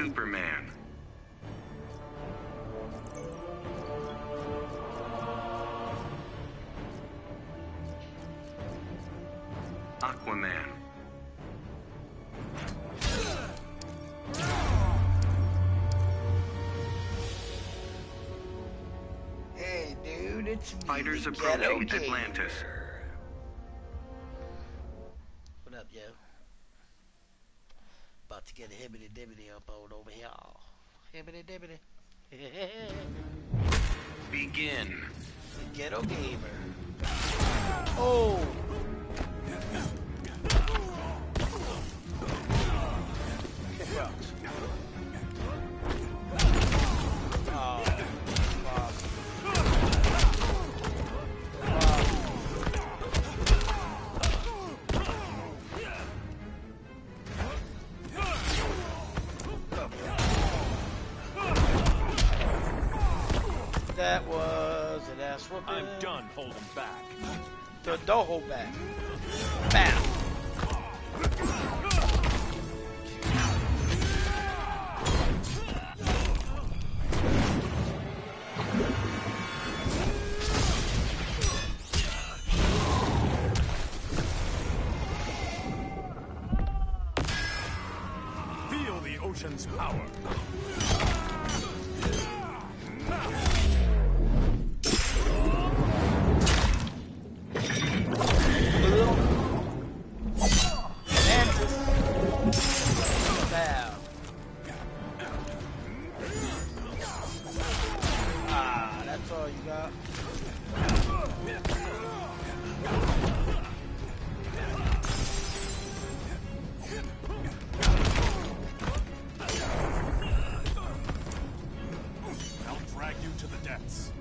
Superman. Aquaman. Hey, dude, it's me, Fighters the approaching Ghetto Atlantis. Gamer. What up, yo? About to get a hibbity-dibbity up over here. Hibbity-dibbity. Begin. The Ghetto Gamer. Oh! Kick rocks. Oh, fuck. That was an ass whooping. I'm done holding back. Don't hold back. Bam. Feel the ocean's power. That's all you got. I'll drag you to the depths.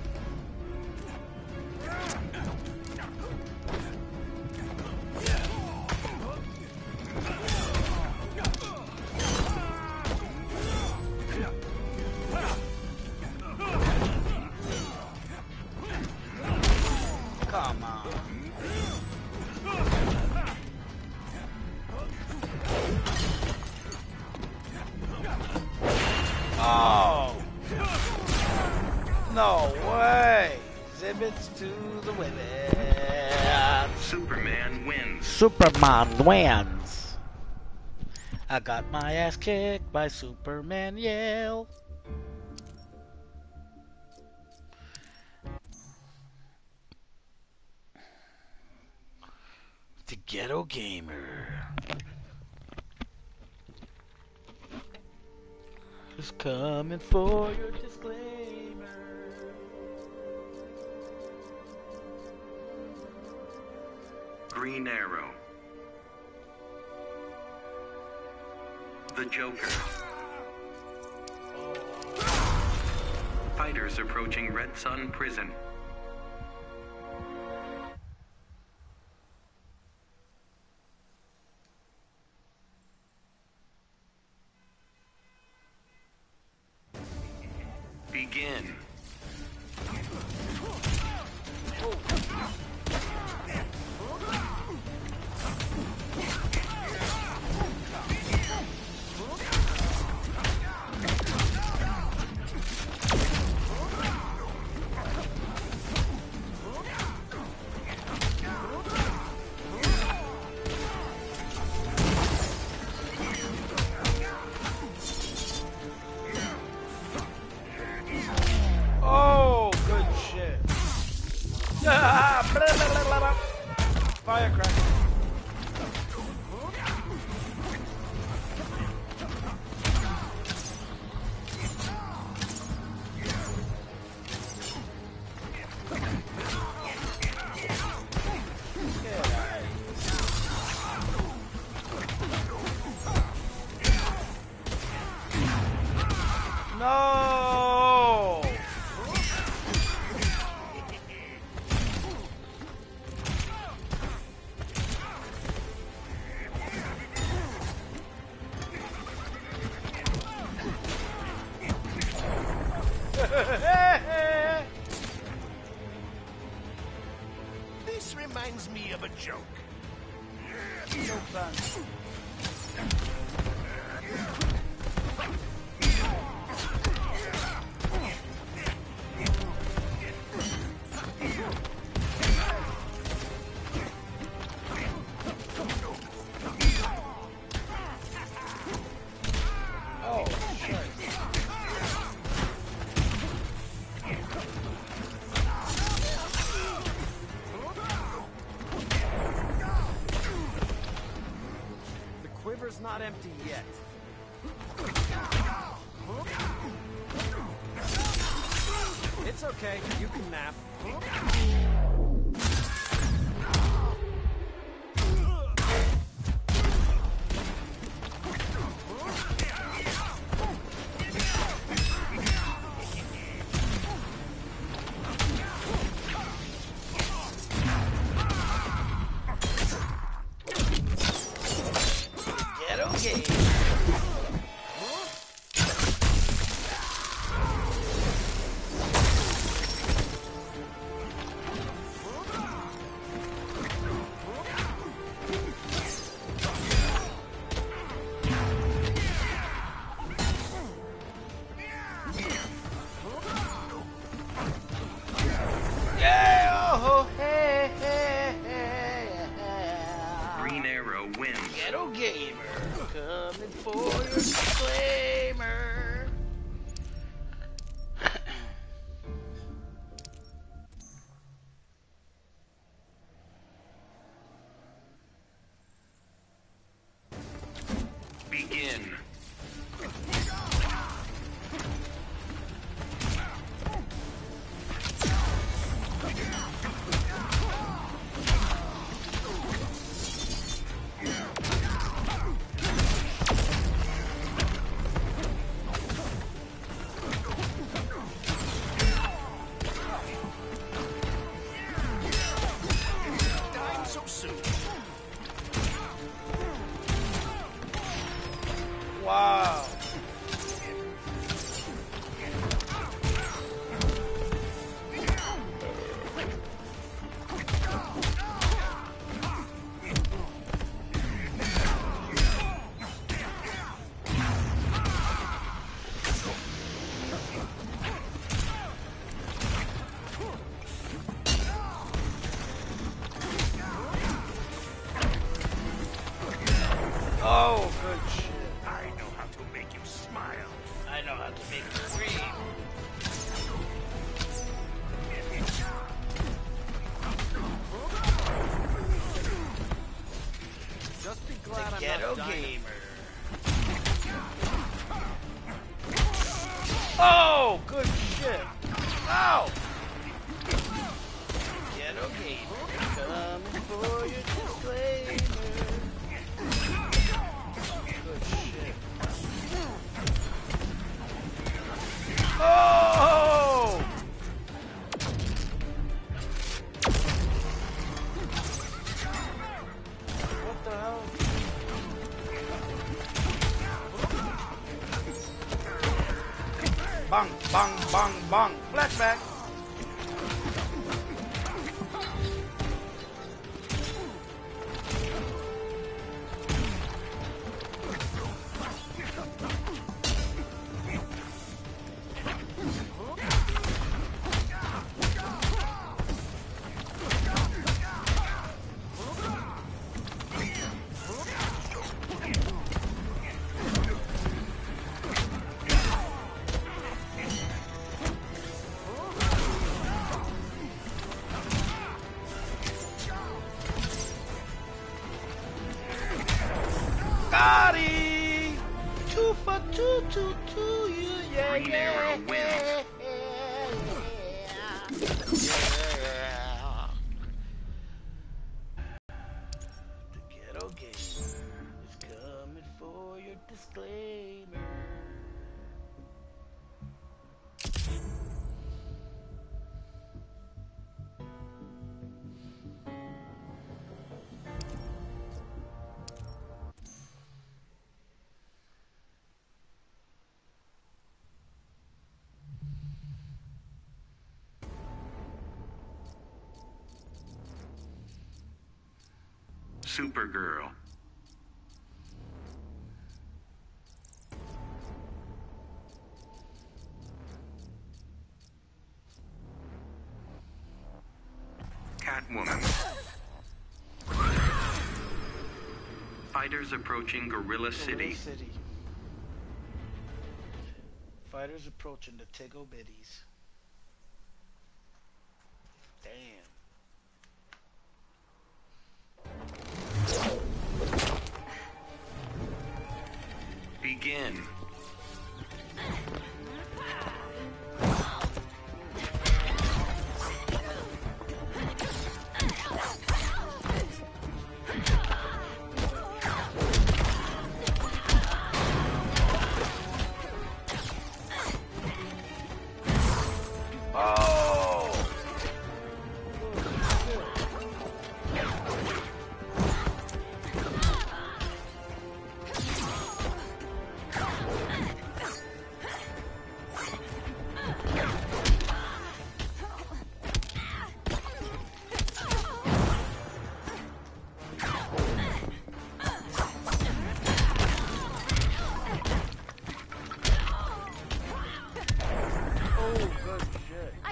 Come on. Oh! No way! Exhibits to the women. Superman wins. Superman wins. I got my ass kicked by Superman, yell. The Ghetto Gamer is coming for your disclaimer. Green Arrow. The Joker. Fighters approaching Red Sun Prison. Begin. Oh, good shit. Firecracker. No! This reminds me of a joke. So fun. Okay, you can nap. Ghetto game. Yeah, oh, hey, hey, hey, hey. Green Arrow wins. Ghetto gamer coming for your disclaimer. Begin. Dying so soon. Wow. Oh, good shit. I know how to make you smile. I know how to make you scream. Just be glad I'm Ghetto not dying. gamer. Oh, good shit. Ow. Ghetto gamer coming for your disclaimer. Good shit. Oh! What the hell? Bang, bang, bang, bang. Flashback. Gotti! 2 for 2, 2, 2, you, yeah, Green yeah, Arrow wins. yeah, yeah. The ghetto gamer is coming for your disclaimer. Supergirl. Catwoman. Fighters approaching Gorilla City. City. Fighters approaching the Tego Biddies. Damn. Begin.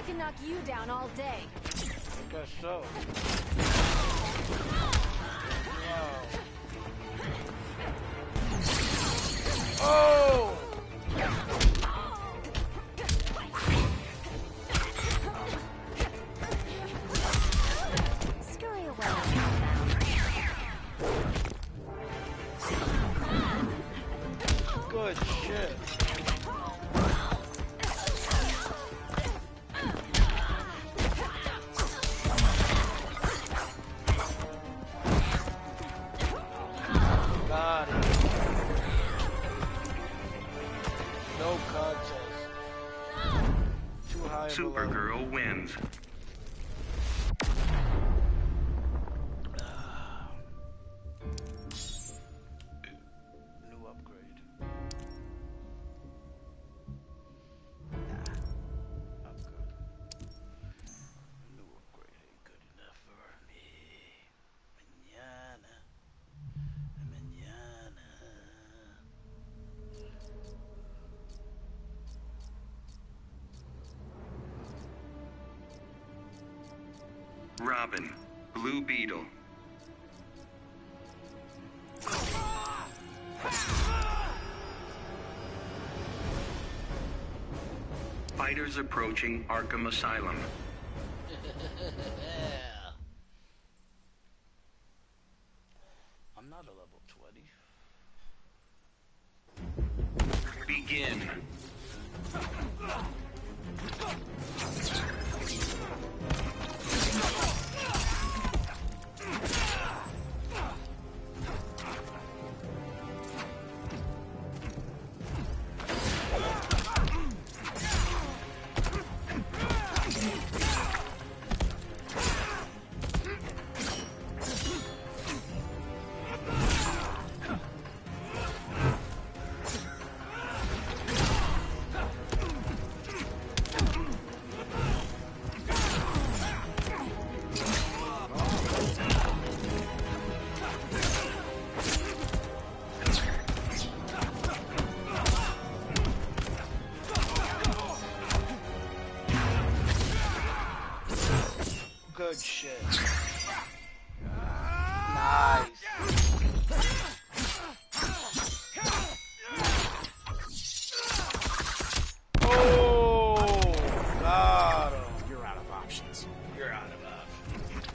can knock you down all day. I guess so. Wow. Oh! Scurry away. Good shit. Got it. No contest. Too high and below. Supergirl wins. New upgrade. I'm good. New upgrade ain't good enough for me. Mañana. Mañana. Robin, Blue Beetle. Fighters approaching Arkham Asylum. I'm not a level 20. Begin. Good shit. Nice. Oh, got him. You're out of options. You're out of options.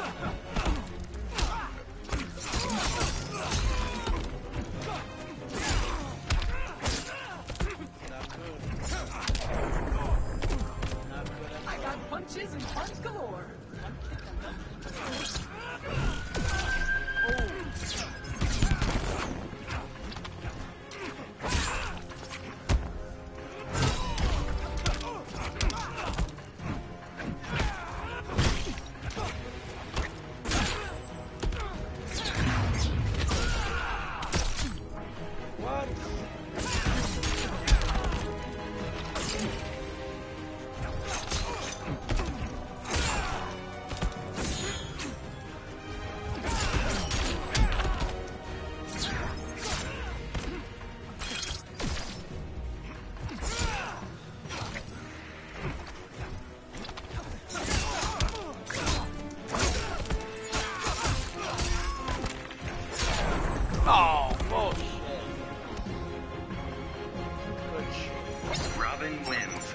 Not good. Not good at all. I got punches and punch galore. What? Oh, bullshit. Good shit. Robin wins.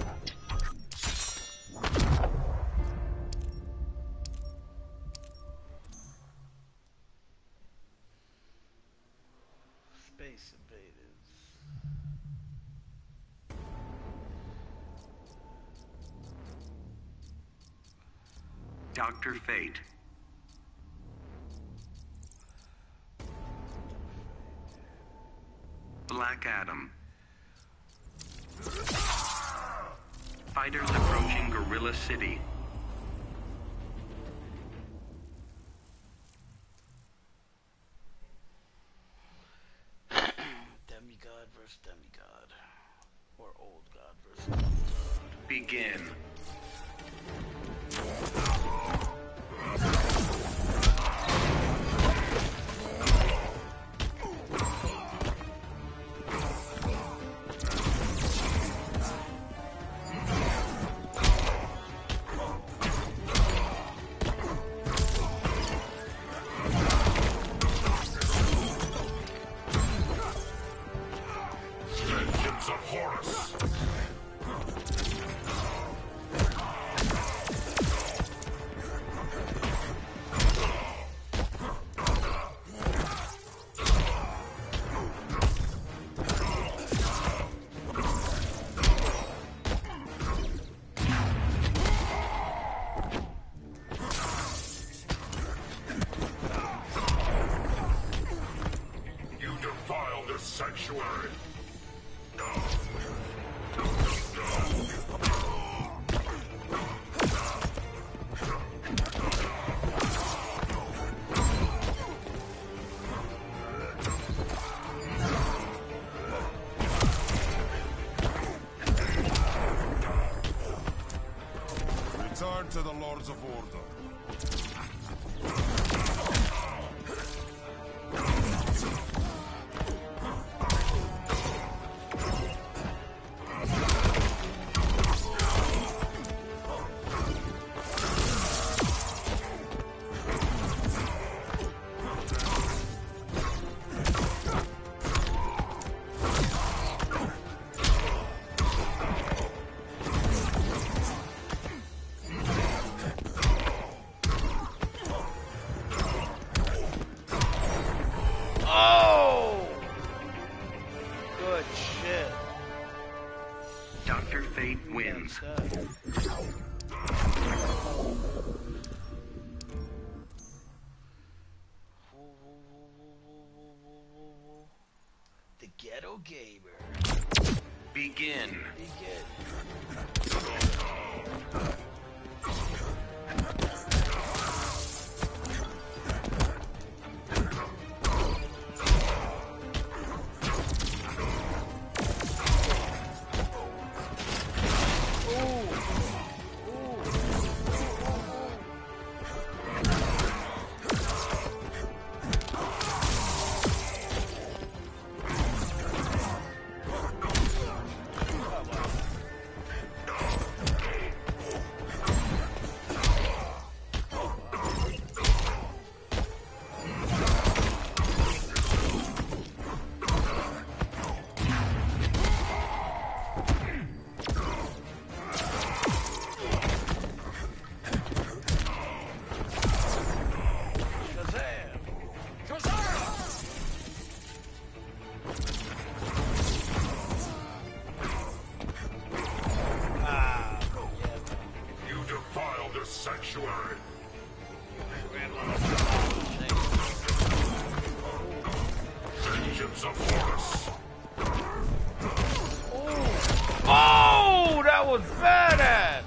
Space Invaders. Dr. Fate. Black Adam. Fighters approaching Gorilla City. Demigod versus demigod. Or old god versus old god. Begin. of Horus! You defile this sanctuary! Return to the Lords of Order. Oh! Good shit. Dr. Fate wins. The Ghetto Gamer. Begin. You defile this sanctuary! Vengeance of Horus! Oh, that was badass.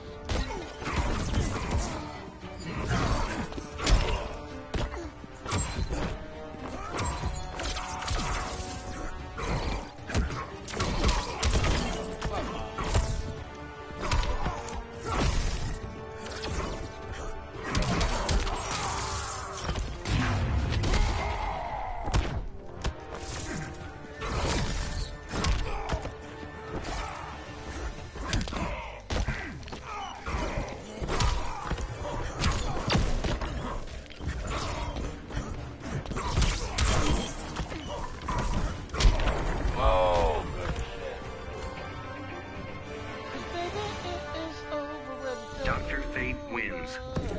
Dr. Fate wins.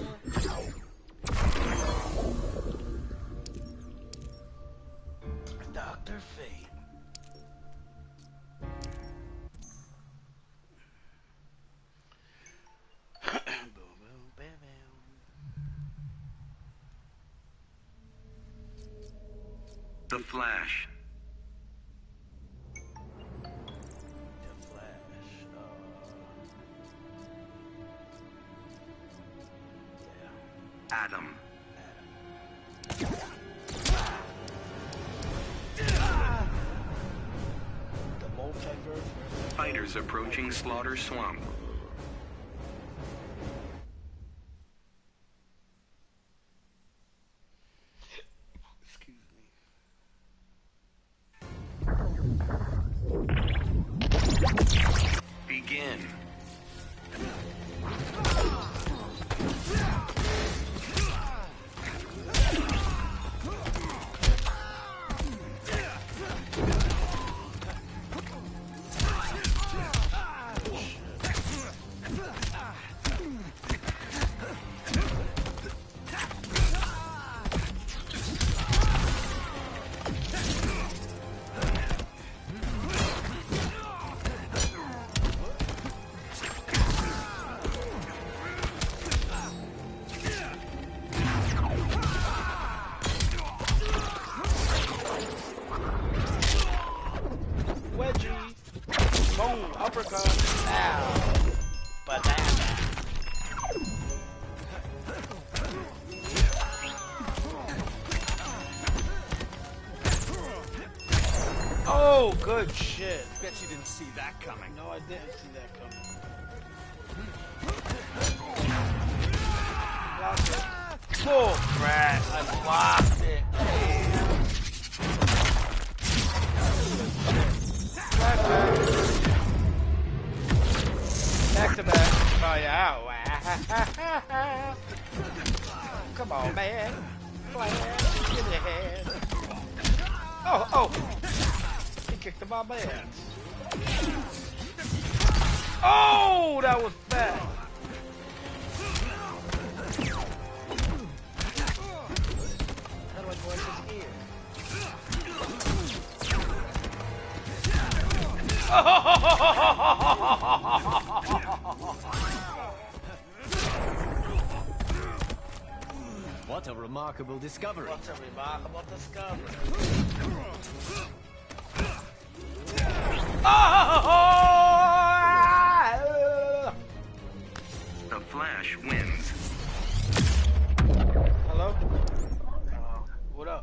Dr. Fate. Boom, boom, bam, bam. The Flash. The Flash. Yeah. Adam. The multiverse. Fighters approaching Slaughter Swamp. Excuse me. Begin. Uppercut. Ow. Banana. Oh, good shit. Bet you didn't see that coming. No, I didn't see that coming. Blocked it. Bull crap. I blocked it. Back to back. Oh, yeah. Come on, man. Flash. Get your head. Oh. He kicked him out my ass. Oh, that was bad. How do I go into his ear? What a remarkable discovery. What's a remarkable discovery? The Flash wins. Hello? What up?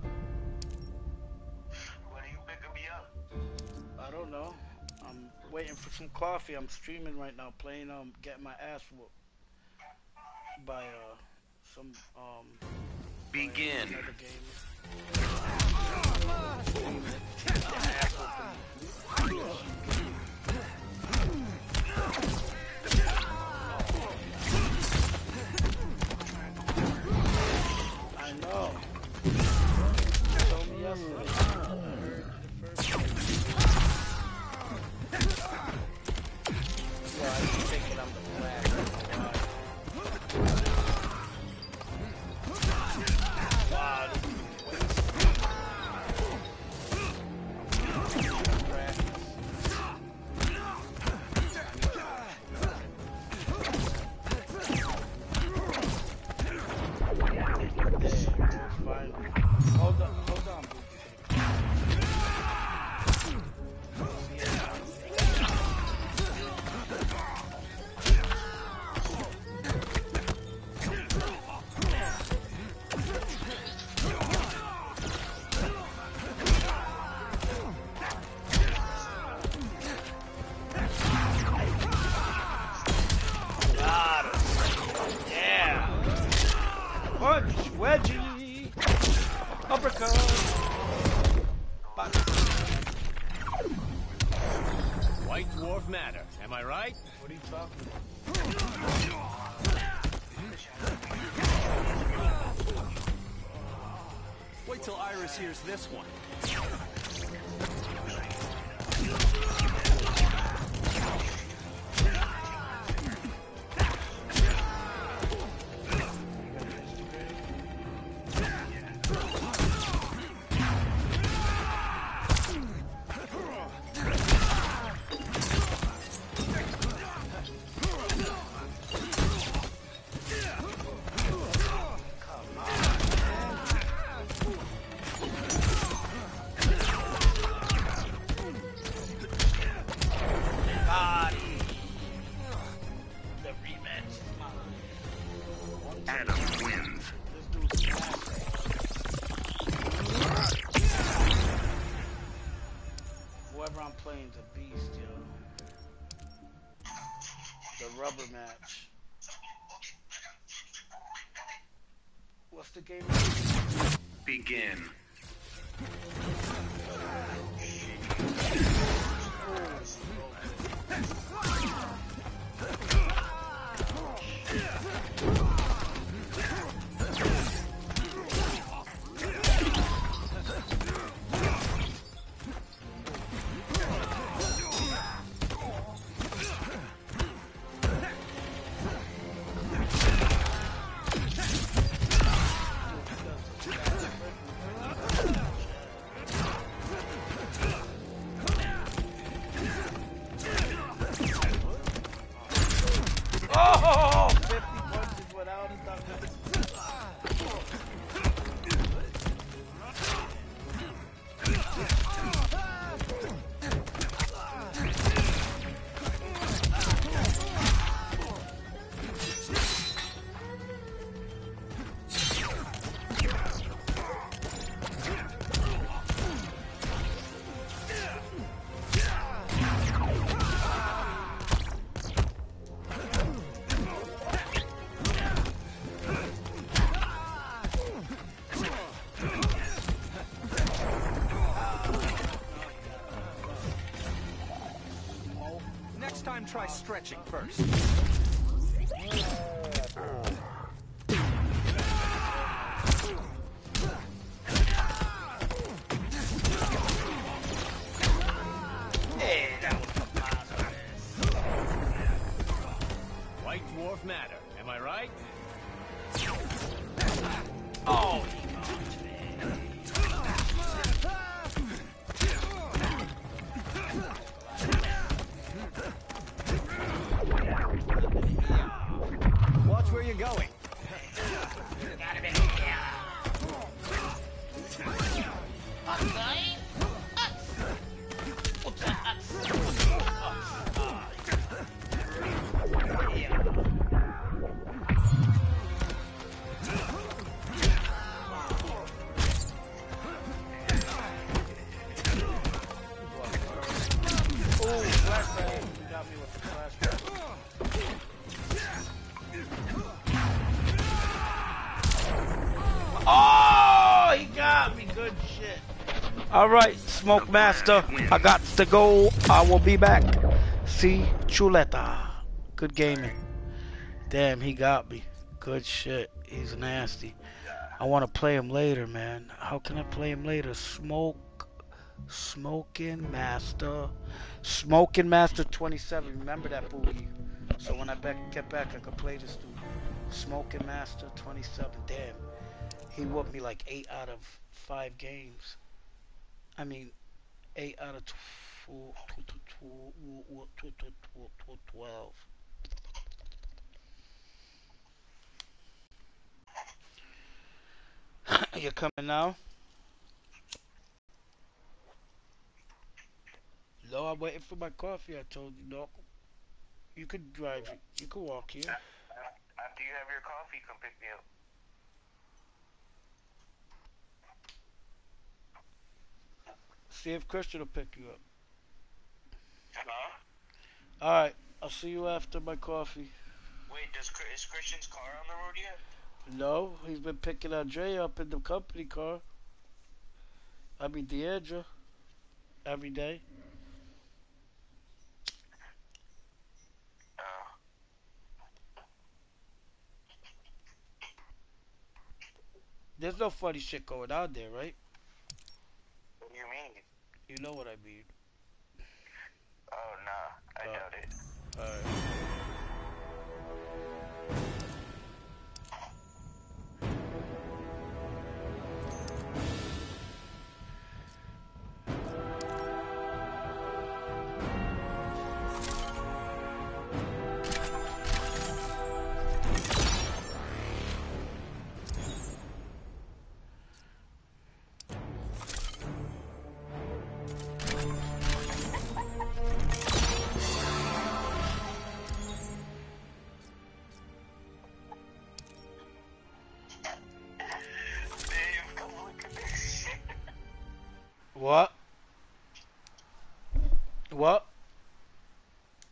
When are you picking me up? I don't know. I'm waiting for some coffee. I'm streaming right now, playing getting my ass whooped by some Begin. another game. I know. You told me yesterday. I heard the first time. Well, I keep thinking I'm the Flash. Wow, this is Hold on, got it. Yeah. Punch, wedgie, uppercut. White dwarf matter, am I right? What are you talking Wait till Iris hears this one. God. The rematch is mine. Adam wins. This dude's classic. Whoever I'm playing is a beast, yo. The rubber match. What's the game? Begin. time try stretching first. Hey, that was White dwarf matter. Am I right? oh, Watch where you're going. oh, he got me. Good shit. All right, Smoke Master. I got to go. I will be back. See Chuleta. Good gaming. Damn, he got me. Good shit. He's nasty. I want to play him later, man. How can I play him later? Smoking Master 27. Remember that boogie. So when I get back, I could play this dude. Smoking Master 27. Damn. He whooped me like 8 out of 5 games. I mean, 8 out of 12. You coming now? No, I'm waiting for my coffee. I told you, no. You could drive it. You could walk here. After you have your coffee, come pick me up. See if Christian will pick you up. Huh? Alright, I'll see you after my coffee. Wait, is Christian's car on the road yet? No, he's been picking Andre up in the company car. I mean, Deandra. Every day. There's no funny shit going on there, right? What do you mean? You know what I mean. Oh, nah. I doubt it. Alright. What? What?